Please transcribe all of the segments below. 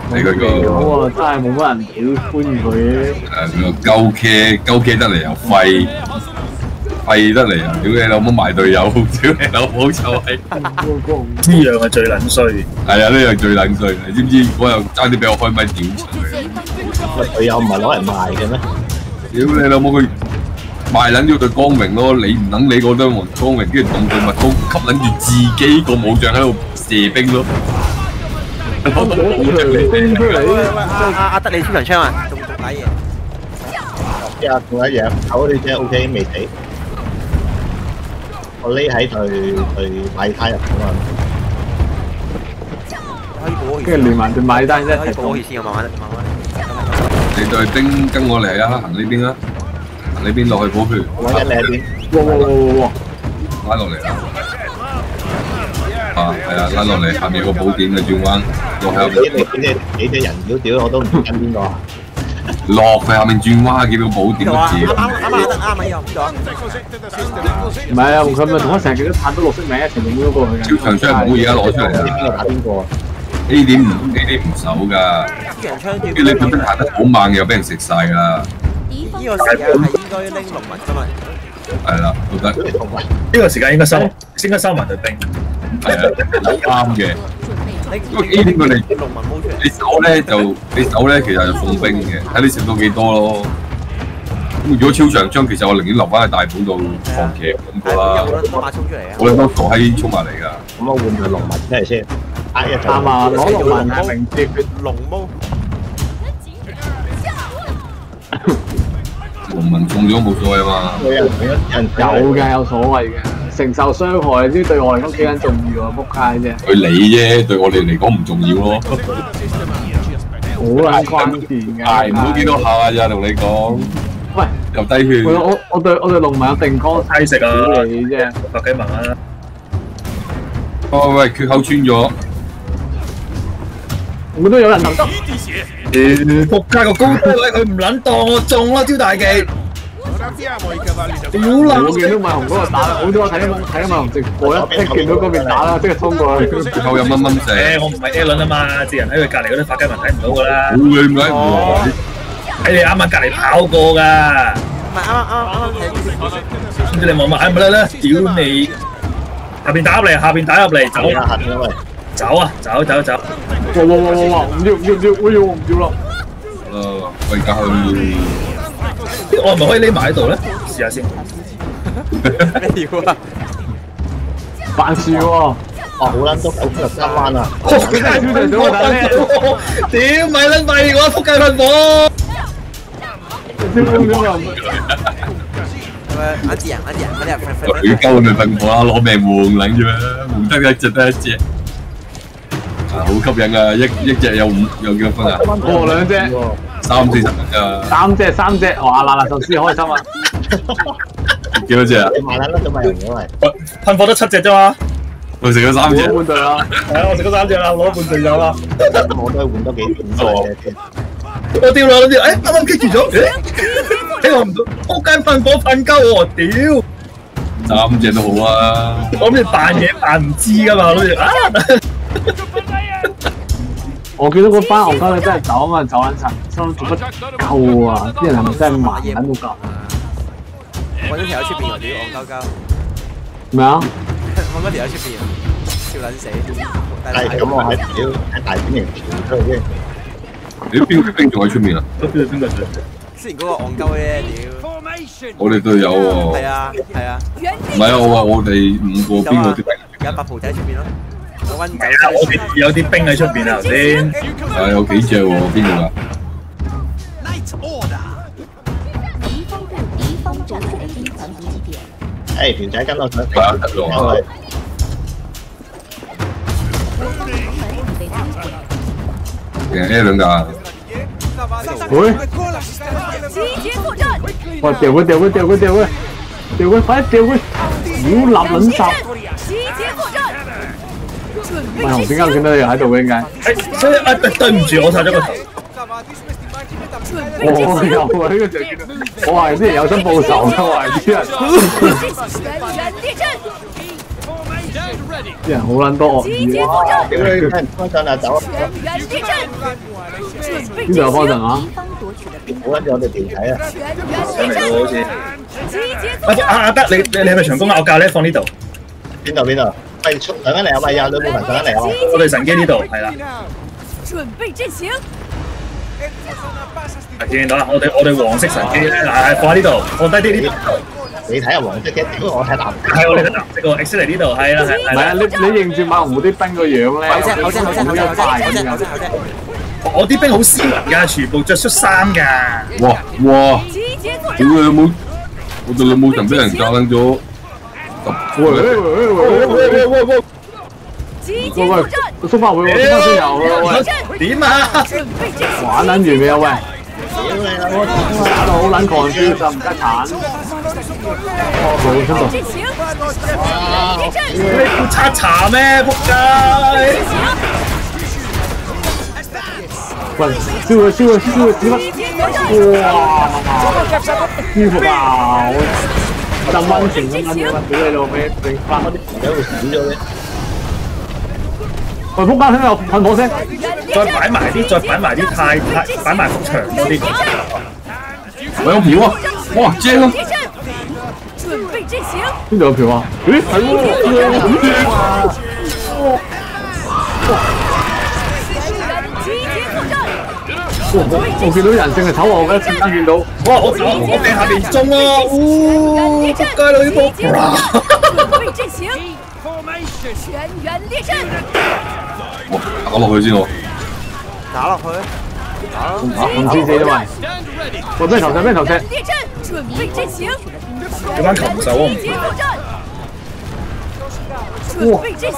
你嗰個我真係冇乜人喜歡佢。 鳩 K 得嚟又廢得嚟啊！屌你老母賣隊友，屌你老母就係呢樣係最撚衰。 係啊，呢樣最撚衰。你知唔知我又爭啲俾我開咪屌佢？ 隊友唔係攞嚟賣嘅咩？ 屌你老母佢賣撚咗對光榮咯，你唔撚理嗰對光榮，跟住動對蜜蜂吸撚住自己個武將喺度射兵咯。 我兵出嚟， 阿德你超長槍啊，仲打嘢。 呀，仲有一樣，口呢隻 OK 未死。我匿喺對買胎入邊啊！ 跟住連埋對買單一齊過去先，我慢慢。 你對兵跟我嚟啊！行呢邊啊！行呢邊落去補血。 我揾緊你喺邊？哇！ 拉落嚟啦！啊，係啊，拉落嚟，下面有個寶典嘅轉彎，落喺後面。 幾隻人妖屌，我都唔知跟邊個啊！ 落去下面轉彎，見到寶典個字。 啱啊！又唔咗。 唔係啊，佢咪同我成日見到太多綠色名一齊影咗過去嘅。 超長槍唔好而家攞出嚟啊！ 邊個打邊個 ？A 點唔守㗎。跟住你本身行得好慢嘅，又俾人食晒㗎。 呢個時間係應該拎龍紋㗎嘛？ 係啦，都得。 呢個時間應該收埋隊兵。 係啊，啱嘅。因為 A 點佢哋你手咧其實係奉兵嘅，睇你食到幾多咯。咁如果超長槍，其實我寧願留翻喺大本度放騎咁個啦。我有多傻閪衝埋嚟㗎。 咁我換條龍紋出嚟先。 啱啊！攞龍紋係明接龍毛。 龍紋中咗冇所謂嘛。 有嘅，有所謂嘅。承受傷害呢對我嚟講幾撚重要啊！仆街啫。 對你啫，對我哋嚟講唔重要咯。 好撚關鍵㗎。 係唔好見到下咋，同你講。 喂， 又低血。 我對龍紋有定光低食啊！ 你啫 ，100幾萬啊！ 喂，缺口穿咗。 我都有人能得。 仆街個高低位佢唔撚當我中啦，招大技。屌啦！ 我見到馬紅嗰個打，好多我睇馬紅直播一見到嗰邊打啦，即刻衝過去。 後有蚊蚊射。 我唔係 A 輪啊嘛，自人喺佢隔離嗰啲發雞文睇唔到㗎啦。 冇嘅點解？ 喺你啱啱隔離跑過㗎。 唔係啱。 跟住你望埋係咪咧？屌你！下邊打入嚟，走啊！走！哇！唔要，我唔要啦。 喂，家去。 我係咪可以匿埋喺度咧？試下先。 咩料啊？ 辦事喎！ 哦，好撚多93彎啊！ 屌咪撚廢我仆街噴火！ 阿志人， 佢鳩咪噴火啦，攞命換撚啫嘛，換得一隻得一隻。好吸引啊！一隻有幾多分啊？ 哦，2隻 ，3、40分㗎。 3隻，哇！嗱壽司開心啊！ 幾多隻啊？ 你買撚都買人嘅喂。 噴火得7隻啫嘛。 我食咗3隻。 換隊啦。 係啊，我食咗3隻啦，攞半隊咗啦。 我都係換多幾隻先。 我掉啦，啱啱棘住咗，我唔到，仆街噴火噴鳩我，屌 ！3隻都好啊。 我諗住扮嘢扮唔知㗎嘛，諗住啊。 我見到嗰班戇鳩你真係走啊嘛，走撚曬，心諗做乜夠啊？啲人係咪真係慢撚到夠？ 我呢條喺出邊喎，屌戇鳩鳩。 咩啊？ 我嗰條喺出邊，笑撚死。 係咁，我喺大本營傳出去先。 你邊個兵仲喺出面啊？ 邊個？ 雖然嗰個戇鳩啫，屌！ 我哋隊友喎。 係啊。 唔係啊，我話我哋5個邊個啲兵？ 有8鋪仔喺出邊咯。 我哋有啲兵喺出邊啊，頭先。 係有幾隻喎？邊度啊？ 誒，條仔跟我上。 A 輪㗎。 喂！我掉佢，快啲掉佢！屌立撚殺！喂，紅點解我見到你又喺度嘅？點解？ 所以對唔住，我殺咗個頭。 我有啊，呢個就見到，我係啲人有心報仇㗎，我係啲人。 啲人好撚多惡意啊！ 屌你，睇唔方陣啊，走！ 邊度有方陣啊？ 好撚住我哋條仔啊！ 上嚟咯，好似。阿德，你係咪長工啊？我教你放呢度。 邊度？喂，上緊嚟啊！喂呀，女部分上緊嚟啊！ 我哋神機呢度係啦。見到啦，我哋黃色神機咧，嗱放喺呢度，放低啲呢度。 你睇下黃色嘅，屌我睇藍。 係我哋睇藍色個 X 嚟呢度，係啦係。 唔係啊，你認住馬龍嗰啲兵個樣咧， 我啲兵好斯文㗎，全部着恤衫㗎。 哇！屌你老母！我哋老母曾俾人炸撚咗。喂！縮翻會喎，縮翻先有喂。 點啊？ 玩撚完未啊喂？打到好撚狂豬，就唔得鏟。冇出到。 你估刷茶咩？仆街！ 喂，燒佢，屎忽！哇！舒服啊！浸溫泉咁撚樣啊！屌你老味，整翻嗰啲朋友會少咗嘅。喂，仆街聽有噴火聲， 再擺埋啲太擺埋幅牆嗰啲。 我有票啊！哇，正啊！ 邊度有票啊？咦，係喎！我見到人性係醜惡嘅，一陣間見到。 哇！我掟下邊中啊！仆街啦呢鋪！ 哇！打落去先喎。 打落去。 唔知死咗咪？喂，咩頭石？ 有班禽獸啊！ 哇！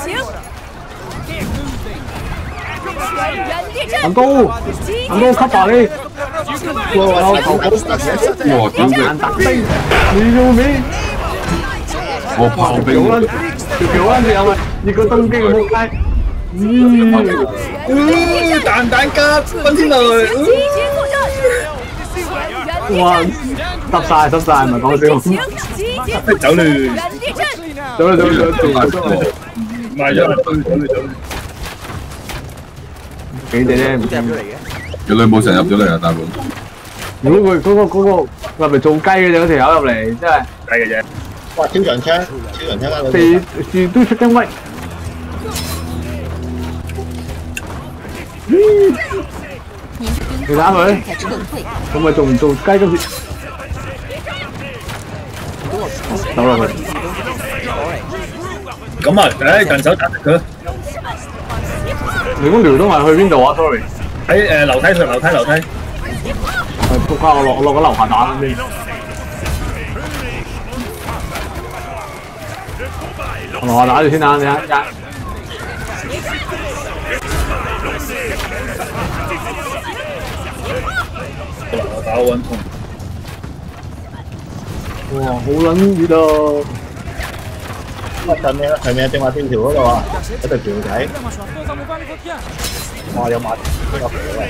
行高吸下你！哇！屌你！打兵，你要咩？ 我炮兵。 條安住有咪？你個東京仆街。 蛋加分天雷。 哇！濕晒，唔係講笑。 走亂。唔係走。 幾隻咧？ 唔知入咗嚟嘅。 有女武神入咗嚟啊！大佬。 如果佢嗰個係咪做雞嘅啫？嗰條友入嚟真係。 雞嘅啫。 哇！超長槍啊！ 時都出緊威。你打佢，咁咪仲唔做雞今次？走落去。 咁啊，近手打佢。 你嗰條都係去邊度啊 ？Sorry。 喺樓梯上樓梯。 係仆街！我落個樓下打先。我樓下打住先啊！你睇下。 我打好穩痛。 哇！好撚熱啊！ 乜陣咩？係咪啊？正話天橋嗰度啊？嗰條橋仔。哇！有馬邊個橋啊？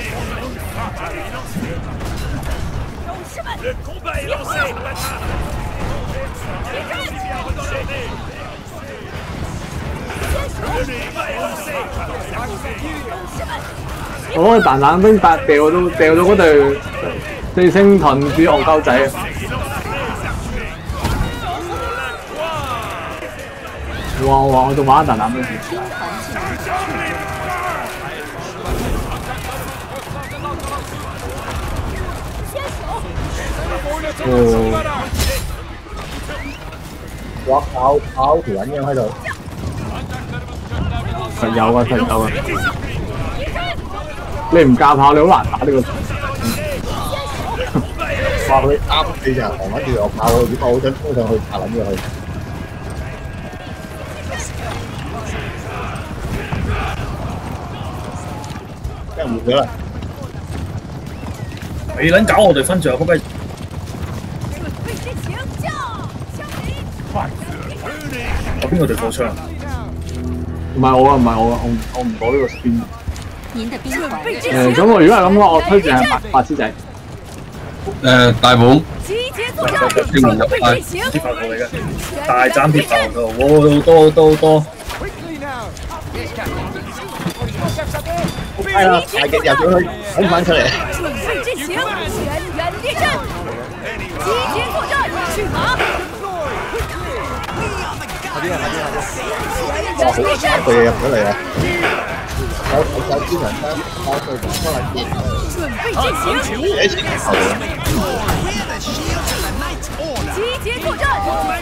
我嗰個彈彈兵掉到嗰隊四星盾主戇鳩仔啊！哇！我仲玩彈彈兵。哦！ 哇！跑條撚樣喺度。 實有啊！你唔教跑，你好難打呢個。 話佢啱你就行緊住我跑，如果我好想衝上去拍撚咗佢。俾人換咗啦！ 你撚搞我哋分著仆街！我邊個隊火槍？ 唔係我啊！我唔攞呢個 spin。咁我如果係咁嘅，我推薦係白痴仔。 大鳳。 鐵炮嚟嘅，大斬鐵炮好多。 係啦，大極入咗去，拱翻出嚟。 准备进行全员列阵，集结作战，去马。全员列阵， 佢入咗嚟啊！有專人啦，包佢同可能見。 准备进行， 喺前頭啊！ 集结作战，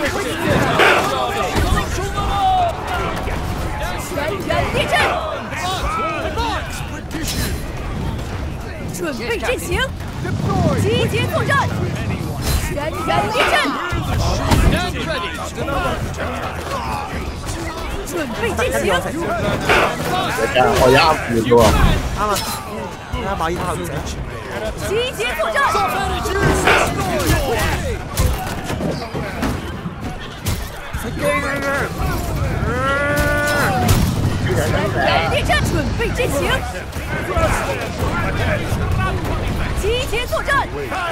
全员列阵，准备进行，集结作战，全员列阵，准备进行， 我一啱換嘅喎。 啱啊！啱馬爾塔後者。 集结作战，全员列阵，准备进行，集结作战，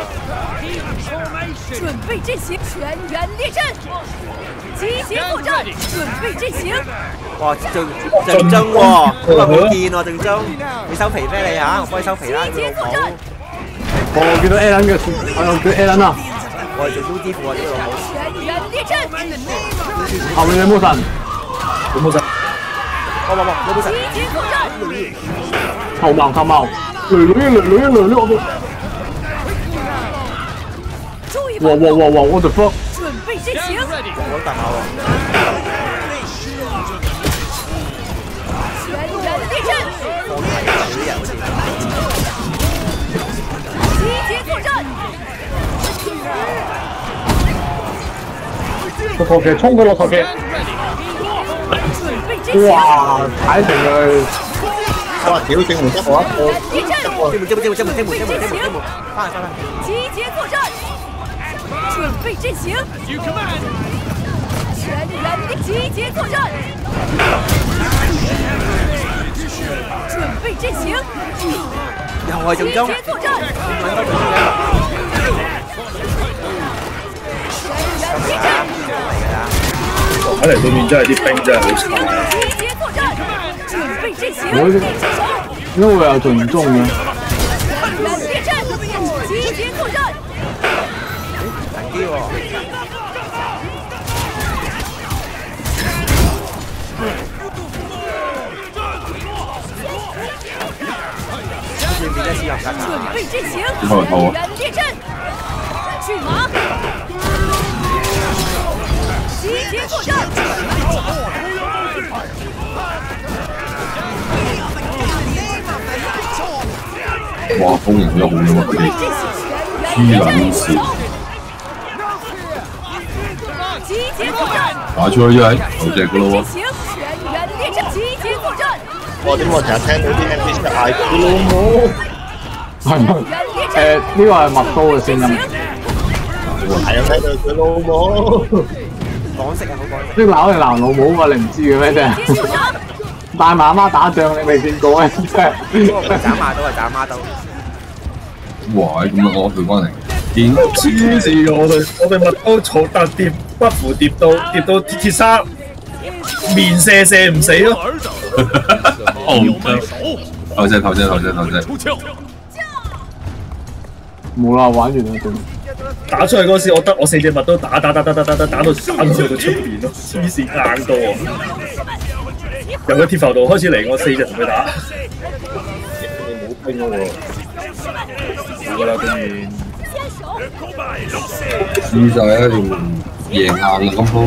准备进行，全员列阵，集结作战，准备进行。 哇！正宗喎，好耐冇見喎，正宗，你收皮咩你嚇？我幫你收皮啦，你老母！ 我見到 Alan 嘅，我叫 Alan 啊， 我係做 U 支付啊，呢個老母！ 全员列阵， 後面有冇神？ 有冇神？ 有冇神？ 集结作戰， 頭矛，雷，我注意哇！我的 fuck！ 准備進行， 我大馬喎！ 全員列陣，集結作戰， 個頭騎衝過落頭騎， 準備進行， 哇！踩成佢， 我話屌正門得我一個， 列陣， 精門，翻嚟， 集結作戰，準備進行，全員列集結作戰，準備進行， 又係正宗， 集結作戰，全員列陣。 睇嚟對面真係啲兵真係好慘。 集結作戰，準備進行，列陣手， 因為有盡中嘅。 全員列陣，集結作戰。 難啲喎。 準備進行， 好好全員列陣，去馬，集結作戰， 哇！風型都好咗喎，佢哋黐撚線， 集結作戰， 打出去真係頭隻噶咯喎。 全員列陣，集結作戰， 我點我成日聽到啲 NPC 嗌佢老母， 係咪？呢個係麥刀嘅聲音。 係啊，睇到佢老母， 港式啊，好港式。 呢鬧係鬧老母嘛？你唔知嘅咩啫？帶媽媽打仗你未見過咩？真係。 斬馬刀係斬馬刀。 哇！咁樣我佢翻嚟，見黐線！我哋麥刀嘈特疊不符疊到鐵砂面射唔死咯。 頭隻， 冇啦，玩完啦，仲打出去嗰時，我四隻麥刀打到散咗到出邊咯，黐線硬到喎！由個鐵浮道開始嚟，我四隻同佢打。 你冇兵喎， 冇噶啦，對面。 輸晒啊！贏硬啊咁鋪。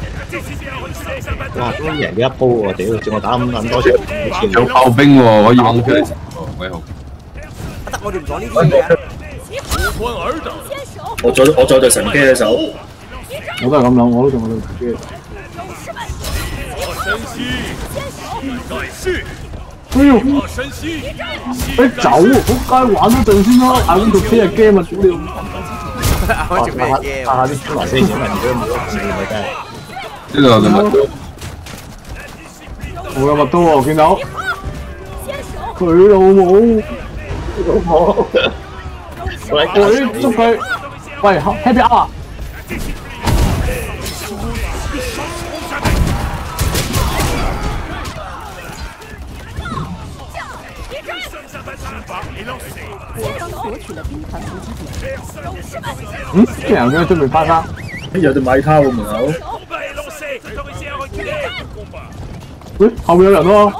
哇！都贏咗一鋪喎，屌！仲我打咁多場， 有炮兵喎，可以掹出嚟。鬼好。 得我哋唔講呢啲嘢啊！ 我左對神機喺手。 我都係咁諗，我都仲有對機。哎呦！你走啊！仆街玩多陣先啦，嗌緊條 K 嘅 game 啊！屌你！ 開住咩 game？ 打下啲出嚟先，小人都冇得試咪真係。 呢度有隻麥刀， 我有麥刀喎，見到佢老母，喂，捉佢！喂 ，Happy Hour！ 刚夺取了兵团补给点。勇士们， 嗯，竟然有人准備翻生。 有隻米卡喎門口。 喂，後面有人喎。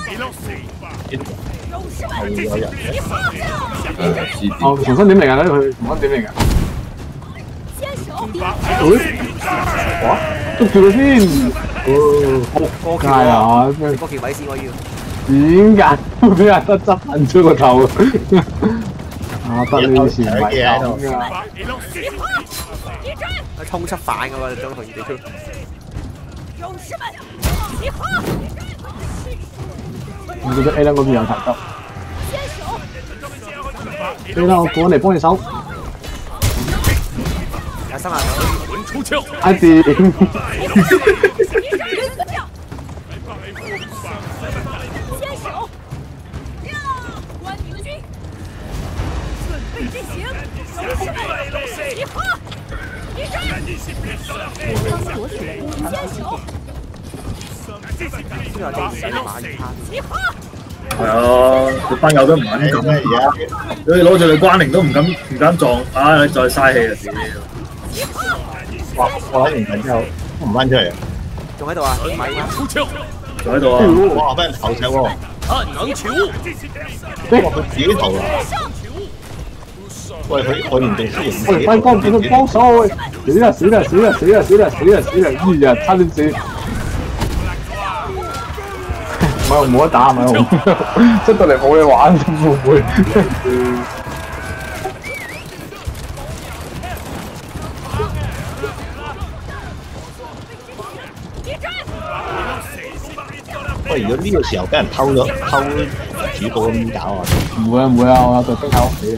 勇士們，起火！ 哦，重新點嚟㗎？佢重新點嚟㗎？ 堅守。 哇！捉住佢先。 過橋係啊！ 過橋位先我要。 點解會俾人得執噴咗個頭？啊！得呢次唔係咁㗎。 通緝犯㗎喎，將同異地區。 勇士們，起火！ 我覺得 A 嗰邊有提得。A 我過嚟幫你手。 有新牙手。 阿弟。 坚守！关明军，准备进行！勇士们，起火！一战！刚夺取了兵团坚守！起火！ 係啊，佢班友都唔肯咁咩而家？ 佢攞住佢關靈都唔敢撞，啊！再嘥氣啊！ 哇！我攞完份之後都唔翻出嚟， 仲喺度啊？米啊！ 仲喺度啊！ 哇！俾人投石喎！哇！佢自己投啊！喂，佢唔定輸贏。 喂，輝哥，叫佢幫手喂！死啦！死啦！死啦！死啦！死啦！死啦！死啦！哎呀，差啲死！唔係冇得打，唔係出到嚟冇嘢玩，會唔會？ 喂，如果呢個時候俾人偷主寶咁點搞啊？ 唔會啊唔會啊，我有隊兵喺屋企。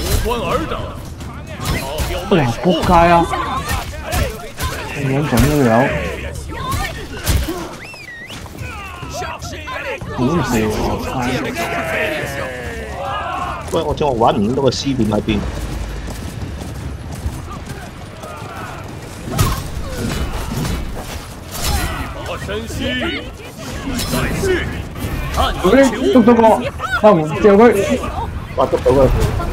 哇！仆街啊！咁樣準呢條友。好笑喂，我揾唔到個 C 點喺邊？ 捉到個，啊唔掉佢，哇捉到佢。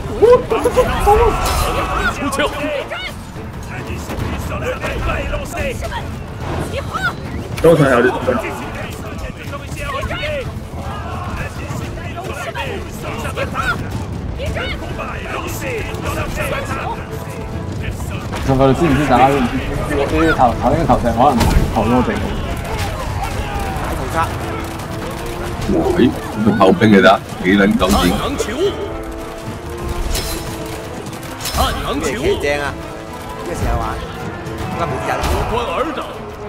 都睇下啲動作。 其實佢哋知唔知大家呢啲頭呢個投射可能投多地？ 屠殺！ 咦？做炮兵嘅咋？幾撚夠錢？ 幾正啊！呢個時候玩，應該冇人。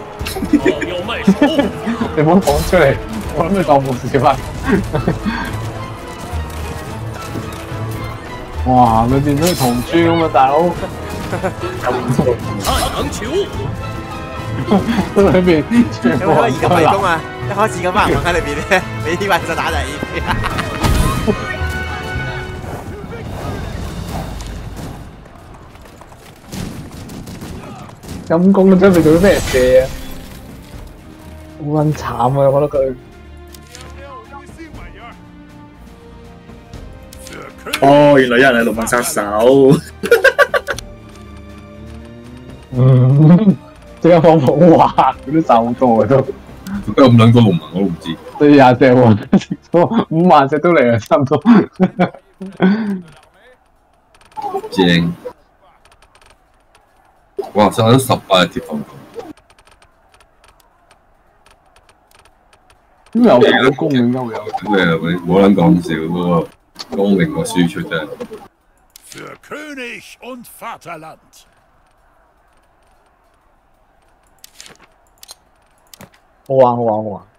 你唔好講出嚟，我諗你當冇事發。哇！佢變咗同豬咁啊，大佬！裏面全部有冇移動迷宮啊？一開始咁班人喺裏邊咧，俾啲怪獸打就係。 陰公都準備做啲咩事啊？好撚慘啊！我覺得佢。 哦，原來有人係龍紋殺手。 即刻放普話，佢都賺好多嘅都。 點解咁撚多龍紋我都唔知。 對廿隻喎，5萬隻都嚟啦，差唔多。 正。哇！殺咗18隻鐵頭。 咁有公應該會有。 咩啊？冇撚講笑嗰個光榮個輸出真係。 Für König und Vaterland. 好玩好玩好玩。